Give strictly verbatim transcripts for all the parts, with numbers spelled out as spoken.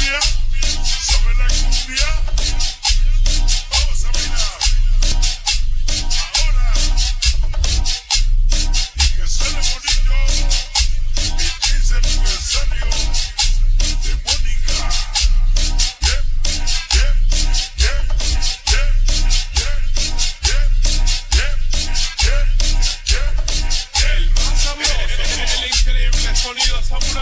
cumbia, sabe la cumbia. Vamos a bailar. Ahora. Y que sale bonito. El quince aniversario de Mónica. Yeah, yeah, yeah, yeah, yeah, yeah, yeah, yeah, yeah, yeah. El más sabroso, el increíble sonido samurai.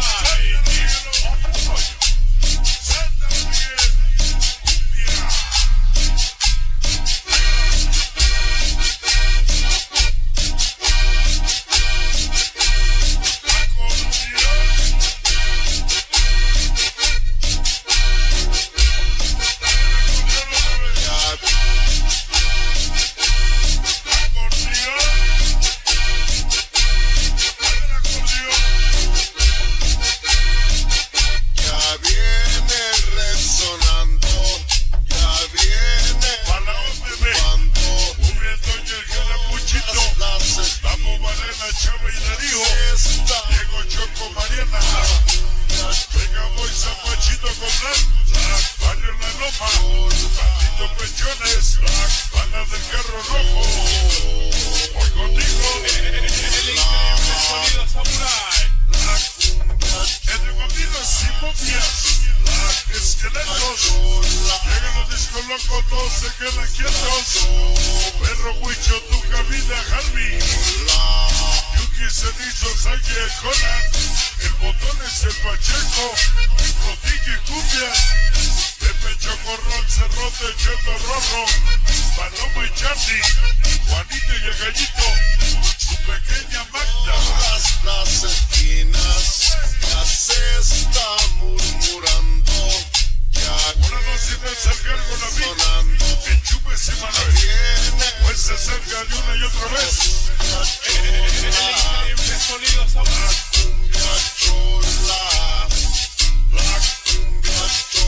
Todos se quedan quietos. Perro Huicho, tu cabina, Harvey. Yuki Cenizo, Saye, Conan. El botón es el Pacheco. Rodillo y cumbias. Pepe Chocorrón, Cerrote, Cheto Rorro. Paloma y Charlie. Juanito y el Gallito. Su pequeña Magda. Las, las esquinas ya se está murmurando. Ahora no se me acercar con la vida. Enchúpese, Manuel. Pues se acerca de una y otra vez. El increíble sonido samurai. La chola, la cumbia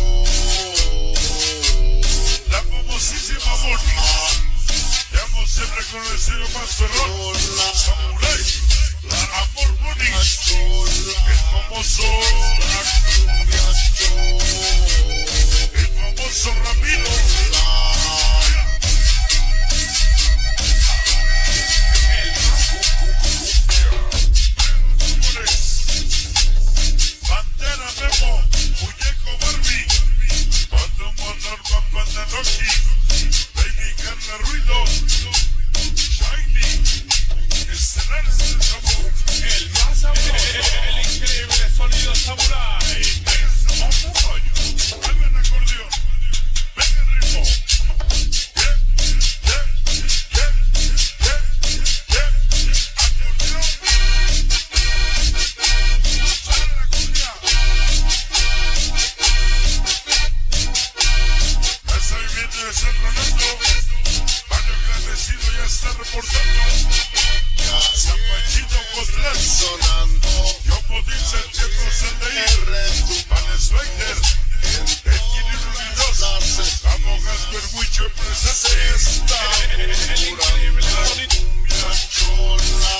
chola. La famosísima Mónica. Te amo siempre con el sello más ferrón. Samurai. La Amor Mónica. El famoso. La cumbia chola. El famoso Ramiro. Pantera Memo, Muñeco Barbie, Pando Monorma Pandanoki, Baby Carla Ruido, Shiny, Estelares de Sabor, El más sabroso, el increíble sonido samurai. Venga el acordeón, venga el ritmo. Yeah, yeah, yeah, yeah, yeah. Acordeón. Sale la cumbia. Ya está viviendo de San Rolando. Barrio Grandecido ya está reportando. San Panchito Cotlán. Sonando. Yo Podín Sancheto Sandeí. Vanes Wagner. El Quinino Unidos. Vamos Gasper Huicho presente. Está El increíble sonido. la chola.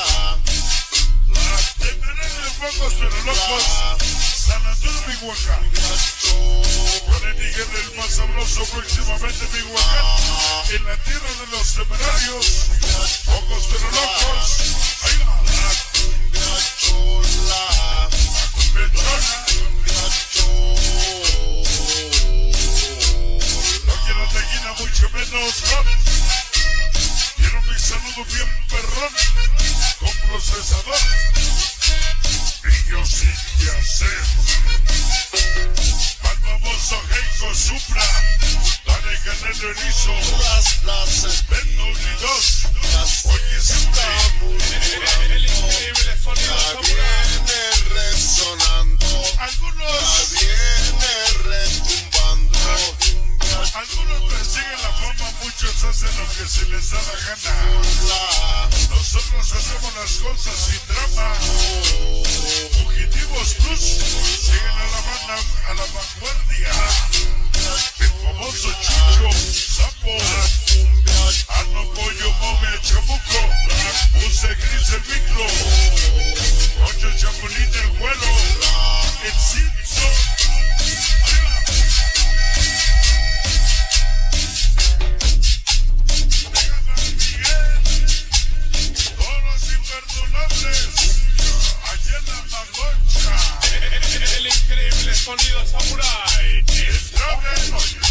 De Merengue pocos pero locos. San Antonio, Mihuacán. Con el Miguel el más sabroso próximamente Mihuacán. En la tierra de los temerarios. Pocos pero locos. Ahí va. La cumbia chola. Pechona. No quiero tequila, mucho menos ron. Quiero mi saludo bien perrón. Con procesador. Y yo sin que hacer. Al famoso Heiko Supra. Dale Canelo Erizo. Las, las Vendo unidos. esquinas Oye, está siempre. El increíble sonido ya samurai. viene resonando. Algunos, Ya viene retumbando. algunos persiguen la fama, muchos hacen lo que se les da la gana. La Nosotros hacemos las cosas sin drama. Fugitivos Plus siguen a la banda, a la vanguardia. El famoso Chucho, Sapo, Arno Pollo, Mome, Chamuco, Puse Gris el micro, Ocho Chapulín el vuelo, el Simpson. sonido samurai. El Traveler